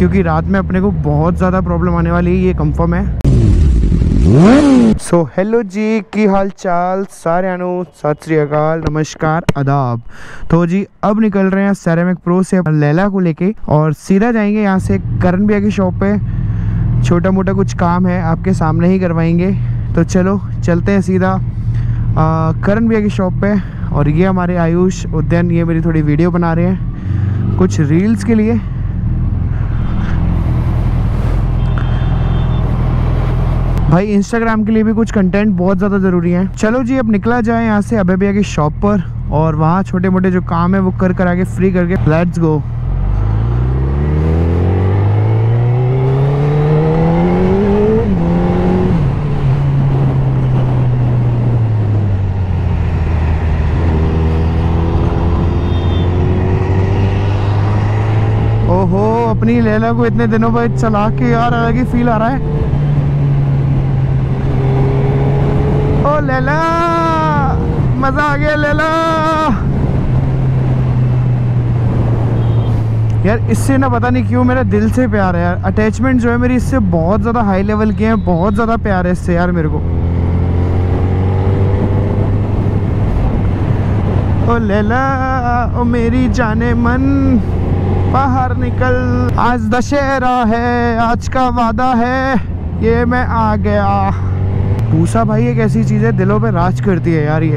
क्योंकि रात में अपने को बहुत ज़्यादा प्रॉब्लम आने वाली है, ये कंफर्म है। सो हेलो जी, की हाल चाल सारे नु, सत श्री अकाल, नमस्कार, आदाब। तो जी अब निकल रहे हैं सेरेमिक प्रो से लैला को लेके और सीधा जाएंगे यहाँ से करण भैया की शॉप पे। छोटा मोटा कुछ काम है, आपके सामने ही करवाएंगे। तो चलो चलते हैं सीधा करण भैया की शॉप पे। और ये हमारे आयुष उद्यान, ये मेरी थोड़ी वीडियो बना रहे हैं कुछ रील्स के लिए। भाई इंस्टाग्राम के लिए भी कुछ कंटेंट बहुत ज़्यादा ज़रूरी है। चलो जी अब निकला जाए यहाँ से अभय भैया की शॉप पर और वहाँ छोटे मोटे जो काम है वो कर आगे फ्री करके लेट्स गो। ओहो, अपनी लैला को इतने दिनों बाद चला के यार अलग ही फील आ रहा है। ओ लैला, मजा आ गया लैला। यार इससे ना पता नहीं क्यों मेरा दिल से प्यार है यार। अटैचमेंट जो है मेरी इससे बहुत ज़्यादा हाई लेवल की है, बहुत ज़्यादा प्यार है इससे यार मेरे को। ओ लैला, ओ मेरी जाने मन, बाहर निकल, आज दशहरा है, आज का वादा है, ये मैं आ गया। पूसा भाई एक ऐसी चीज़ है दिलों पे राज करती है यार। ये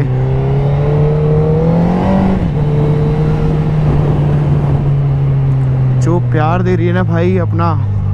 जो प्यार दे रही है ना भाई अपना,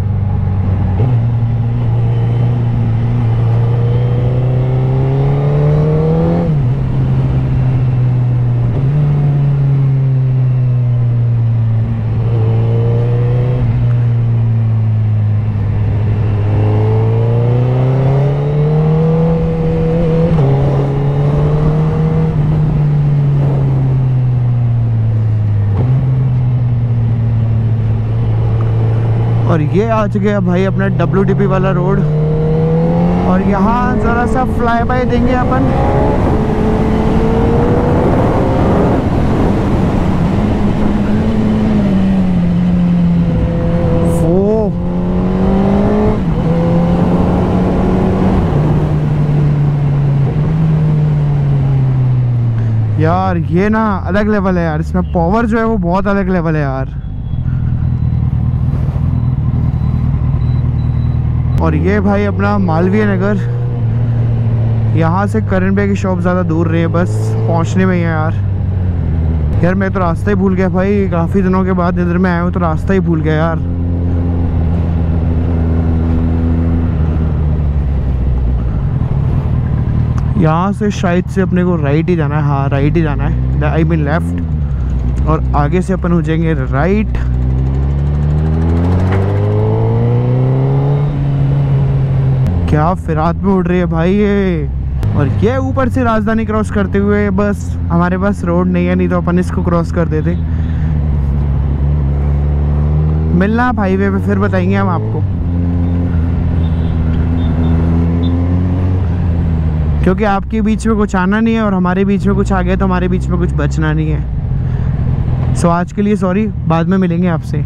और ये आ चुके हैं भाई अपना WDP वाला रोड। और यहाँ ज़रा सा फ्लाई बाय देंगे अपन। वो यार ये ना अलग लेवल है यार, इसमें पावर जो है वो बहुत अलग लेवल है यार। और ये भाई अपना मालवीय नगर, यहाँ से करण भैया की शॉप ज़्यादा दूर रही है, बस पहुँचने में ही है यार। यार मैं तो रास्ता ही भूल गया भाई, काफ़ी दिनों के बाद इधर में आया हूँ तो रास्ता ही भूल गया यार। यहाँ से शायद से अपने को राइट ही जाना है। हाँ राइट ही जाना है, आई मीन लेफ्ट। और आगे से अपन हो जाएंगे राइट। क्या फिरात में उड़ रही है भाई ये। और ये ऊपर से राजधानी क्रॉस करते हुए, बस हमारे पास रोड नहीं है, नहीं तो अपन इसको क्रॉस कर देते। मिलना आप हाईवे पे, फिर बताएंगे हम आपको, क्योंकि आपके बीच में कुछ आना नहीं है और हमारे बीच में कुछ आ गया तो हमारे बीच में कुछ बचना नहीं है। सो आज के लिए सॉरी, बाद में मिलेंगे आपसे।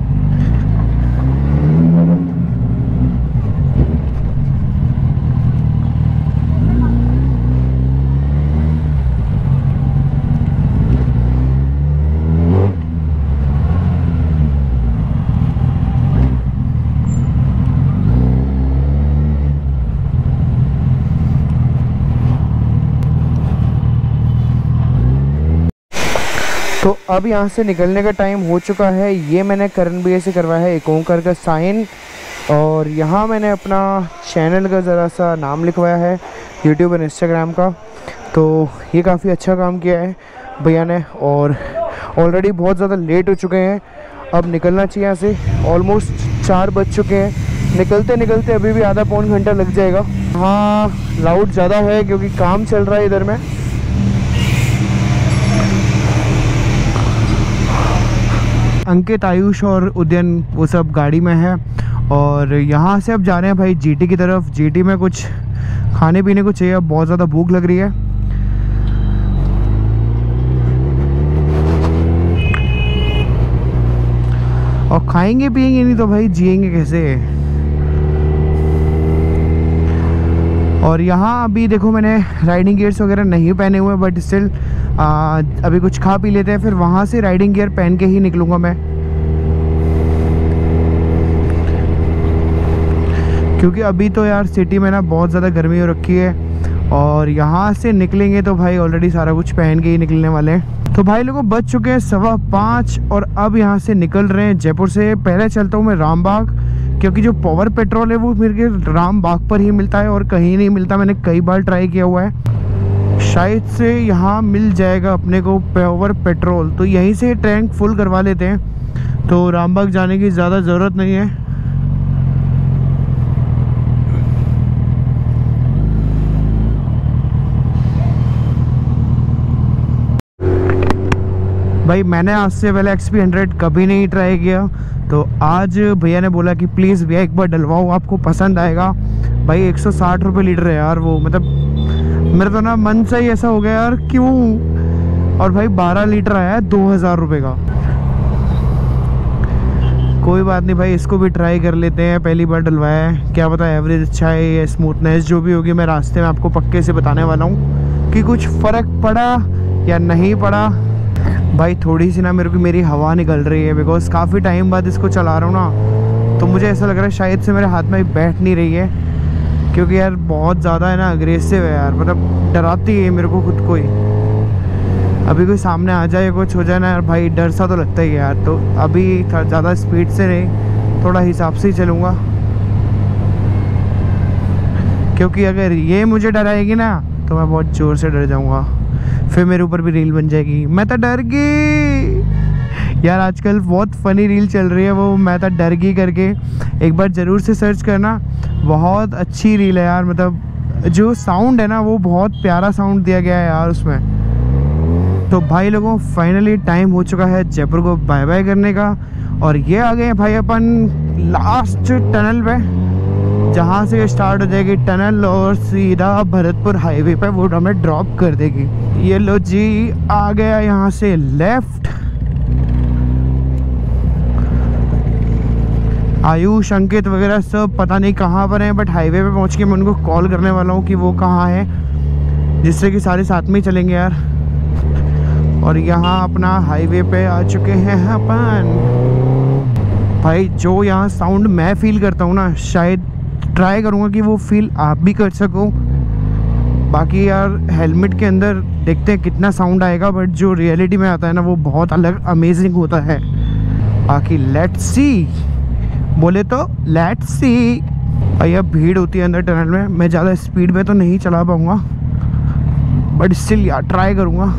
तो अब यहाँ से निकलने का टाइम हो चुका है। ये मैंने करण भैया से करवाया है एक ओंकार का साइन। और यहाँ मैंने अपना चैनल का ज़रा सा नाम लिखवाया है, यूट्यूब और इंस्टाग्राम का। तो ये काफ़ी अच्छा काम किया है भैया ने। और ऑलरेडी बहुत ज़्यादा लेट हो चुके हैं, अब निकलना चाहिए यहाँ से। ऑलमोस्ट 4 बज चुके हैं, निकलते निकलते अभी भी आधा पौन घंटा लग जाएगा। हाँ लाउड ज़्यादा है क्योंकि काम चल रहा है इधर में। अंकित, आयुष और उद्यन वो सब गाड़ी में है। और यहाँ से अब जा रहे हैं भाई जीटी की तरफ। जीटी में कुछ खाने पीने को चाहिए, अब बहुत ज़्यादा भूख लग रही है। और खाएंगे पिएंगे नहीं तो भाई जिएंगे कैसे। और यहाँ अभी देखो मैंने राइडिंग गियर्स वगैरह नहीं पहने हुए, बट स्टिल अभी कुछ खा पी लेते हैं, फिर वहाँ से राइडिंग गियर पहन के ही निकलूँगा मैं, क्योंकि अभी तो यार सिटी में ना बहुत ज़्यादा गर्मी हो रखी है। और यहाँ से निकलेंगे तो भाई ऑलरेडी सारा कुछ पहन के ही निकलने वाले हैं। तो भाई लोगों बज चुके हैं 5:15 और अब यहाँ से निकल रहे हैं जयपुर से। पहले चलता हूँ मैं रामबाग, क्योंकि जो पावर पेट्रोल है वो मेरे रामबाग पर ही मिलता है और कहीं नहीं मिलता। मैंने कई बार ट्राई किया हुआ है, शायद से यहाँ मिल जाएगा अपने को पावर पेट्रोल। तो यहीं से टैंक फुल करवा लेते हैं, तो रामबाग जाने की ज़्यादा ज़रूरत नहीं है। भाई मैंने आज से पहले XP100 कभी नहीं ट्राई किया, तो आज भैया ने बोला कि प्लीज़ भैया एक बार डलवाओ, आपको पसंद आएगा। भाई 160 रुपये लीटर है यार वो, मतलब मेरा तो ना मन से ही ऐसा हो गया यार क्यों। और भाई 12 लीटर आया है 2000 रुपये का। कोई बात नहीं भाई, इसको भी ट्राई कर लेते हैं, पहली बार डलवाया है, क्या पता एवरेज अच्छा है या स्मूथनेस जो भी होगी मैं रास्ते में आपको पक्के से बताने वाला हूँ कि कुछ फ़र्क पड़ा या नहीं पड़ा। भाई थोड़ी सी ना मेरी हवा निकल रही है, बिकॉज काफ़ी टाइम बाद इसको चला रहा हूँ ना, तो मुझे ऐसा लग रहा है शायद से मेरे हाथ में बैठ नहीं रही है, क्योंकि यार बहुत ज़्यादा है ना अग्रेसिव है यार, मतलब डराती है मेरे को खुद को ही। अभी कोई सामने आ जाए कुछ हो जाए ना यार भाई, डर सा तो लगता ही है यार। तो अभी ज़्यादा स्पीड से नहीं, थोड़ा हिसाब से ही चलूँगा, क्योंकि अगर ये मुझे डराएगी ना तो मैं बहुत ज़ोर से डर जाऊँगा, फिर मेरे ऊपर भी रील बन जाएगी मैं तो डर गई। यार आजकल बहुत फ़नी रील चल रही है वो मैं तो डर गई करके, एक बार ज़रूर से सर्च करना, बहुत अच्छी रील है यार। मतलब जो साउंड है ना वो बहुत प्यारा साउंड दिया गया है यार उसमें। तो भाई लोगों फाइनली टाइम हो चुका है जयपुर को बाय बाय करने का, और ये आ गए भाई अपन लास्ट टनल पे, जहाँ से स्टार्ट हो जाएगी टनल और सीधा भरतपुर हाईवे पे वो हमें ड्रॉप कर देगी। ये लो जी आ गया यहाँ से लेफ्ट। आयुष अंकित वगैरह सब पता नहीं कहाँ पर हैं, बट हाईवे पे पहुँच के मैं उनको कॉल करने वाला हूँ कि वो कहाँ है, जिससे कि सारे साथ में ही चलेंगे यार। और यहाँ अपना हाईवे पे आ चुके हैं अपन। भाई जो यहाँ साउंड मैं फील करता हूँ ना, शायद ट्राई करूँगा कि वो फील आप भी कर सको। बाकी यार हेलमेट के अंदर देखते हैं कितना साउंड आएगा, बट जो रियलिटी में आता है ना वो बहुत अलग अमेजिंग होता है। बाकी लेट्स सी, बोले तो लेट्स सी। भाई अब भीड़ होती है अंदर टनल में, मैं ज़्यादा स्पीड में तो नहीं चला पाऊँगा, बट स्टिल यार ट्राई करूँगा।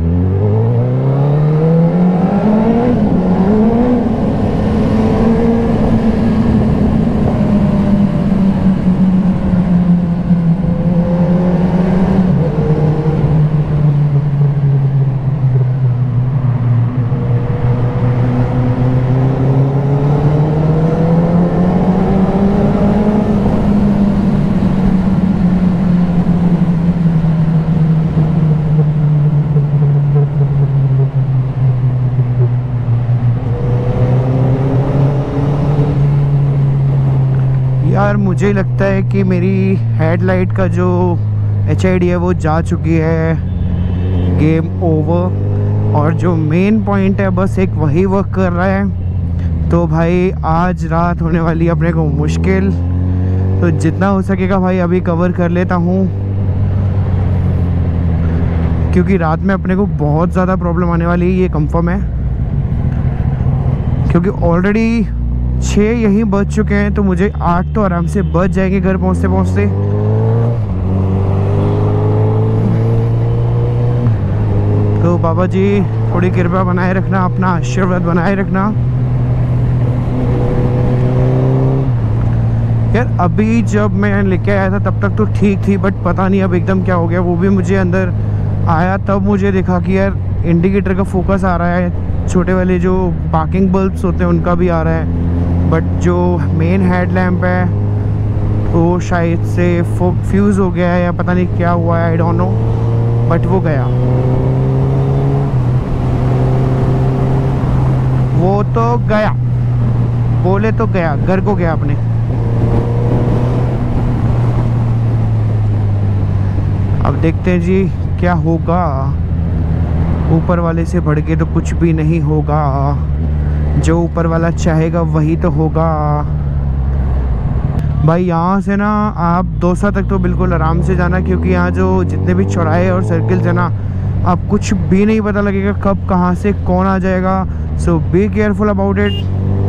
यार मुझे लगता है कि मेरी हेडलाइट का जो HID है वो जा चुकी है, गेम ओवर। और जो मेन पॉइंट है बस एक वही वर्क कर रहा है। तो भाई आज रात होने वाली है अपने को मुश्किल, तो जितना हो सकेगा भाई अभी कवर कर लेता हूँ, क्योंकि रात में अपने को बहुत ज़्यादा प्रॉब्लम आने वाली है, ये कंफर्म है। क्योंकि ऑलरेडी 6 यहीं बज चुके हैं, तो मुझे 8 तो आराम से बज जाएंगे घर पहुंचते पहुंचते। तो बाबा जी थोड़ी कृपा बनाए रखना, अपना आशीर्वाद बनाए रखना। यार अभी जब मैं लेके आया था तब तक तो ठीक थी, बट पता नहीं अब एकदम क्या हो गया। वो भी मुझे अंदर आया तब मुझे देखा कि यार इंडिकेटर का फोकस आ रहा है, छोटे वाले जो पार्किंग बल्ब्स होते हैं उनका भी आ रहा है, बट जो मेन हेडलैम्प है वो शायद से फ्यूज़ हो गया है या पता नहीं क्या हुआ है, आई डोंट नो, बट वो गया, वो तो गया। बोले तो गया, घर को गया अपने। अब देखते हैं जी क्या होगा। ऊपर वाले से बढ़ के तो कुछ भी नहीं होगा, जो ऊपर वाला चाहेगा वही तो होगा। भाई यहाँ से ना आप दौसा तक तो बिल्कुल आराम से जाना, क्योंकि यहाँ जो जितने भी चौराहे और सर्किल्स है ना, आप कुछ भी नहीं पता लगेगा कब कहाँ से कौन आ जाएगा। So be careful about it.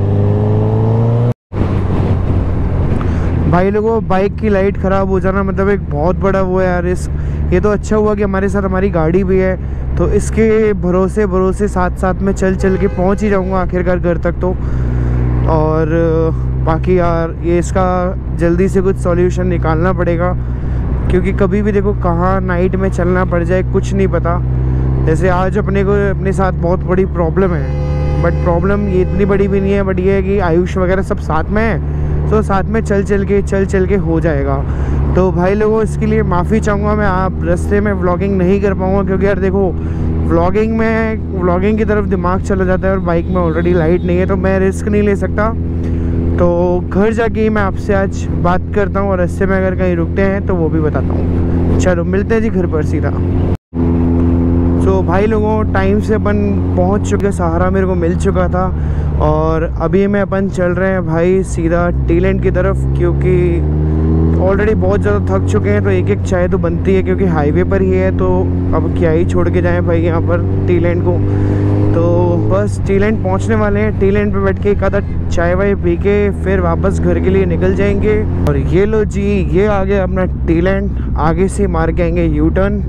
भाई लोगों, बाइक की लाइट ख़राब हो जाना मतलब एक बहुत बड़ा वो है यार रिस्क। ये तो अच्छा हुआ कि हमारे साथ हमारी गाड़ी भी है, तो इसके भरोसे साथ साथ में चल के पहुंच ही जाऊंगा आखिरकार घर तक तो। और बाकी यार ये इसका जल्दी से कुछ सॉल्यूशन निकालना पड़ेगा, क्योंकि कभी भी देखो कहाँ नाइट में चलना पड़ जाए कुछ नहीं पता। जैसे आज अपने को अपने साथ बहुत बड़ी प्रॉब्लम है, बट प्रॉब्लम ये इतनी बड़ी भी नहीं है, बट ये है कि आयुष वगैरह सब साथ में है, तो साथ में चल के हो जाएगा। तो भाई लोगों, इसके लिए माफ़ी चाहूँगा मैं। आप रास्ते में व्लॉगिंग नहीं कर पाऊँगा, क्योंकि यार देखो व्लॉगिंग की तरफ दिमाग चला जाता है और बाइक में ऑलरेडी लाइट नहीं है, तो मैं रिस्क नहीं ले सकता। तो घर जाके ही मैं आपसे आज बात करता हूँ, और रास्ते में अगर कहीं रुकते हैं तो वो भी बताता हूँ। चलो मिलते हैं जी घर पर सीधा। तो भाई लोगों, टाइम से अपन पहुँच चुके, सहारा मेरे को मिल चुका था, और अभी मैं अपन चल रहे हैं भाई सीधा टी लैंड की तरफ, क्योंकि ऑलरेडी बहुत ज़्यादा थक चुके हैं। तो एक एक चाय तो बनती है, क्योंकि हाईवे पर ही है, तो अब क्या ही छोड़ के जाएं भाई यहाँ पर टी लैंड को। तो बस टी लैंड पहुँचने वाले हैं, टी लैंड पे बैठ के एक आधा चाय वाय पी के फिर वापस घर के लिए निकल जाएंगे। और ये लो जी, ये आ गया अपना टी लैंड। आगे से मार के आएंगे यू टर्न।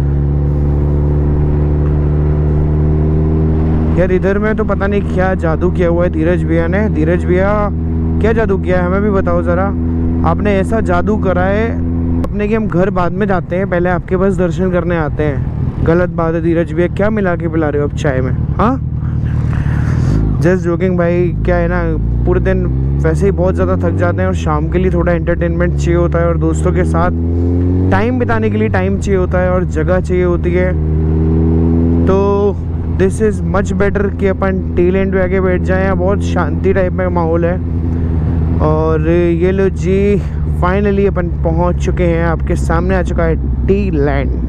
यार इधर में तो पता नहीं क्या जादू किया हुआ है धीरज भैया ने। धीरज भैया, क्या जादू किया है हमें भी बताओ ज़रा। आपने ऐसा जादू करा है अपने कि हम घर बाद में जाते हैं, पहले आपके पास दर्शन करने आते हैं। गलत बात है धीरज भैया, क्या मिला के पिला रहे हो अब चाय में? हाँ, जस्ट जोकिंग भाई। क्या है ना, पूरे दिन वैसे ही बहुत ज़्यादा थक जाते हैं, और शाम के लिए थोड़ा एंटरटेनमेंट चाहिए होता है, और दोस्तों के साथ टाइम बिताने के लिए टाइम चाहिए होता है, और जगह चाहिए होती है। तो दिस इज़ मच बेटर कि अपन टी लैंड पे आके बैठ जाएँ। बहुत शांति टाइप में माहौल है। और ये लो जी, फाइनली अपन पहुंच चुके हैं, आपके सामने आ चुका है टी लैंड।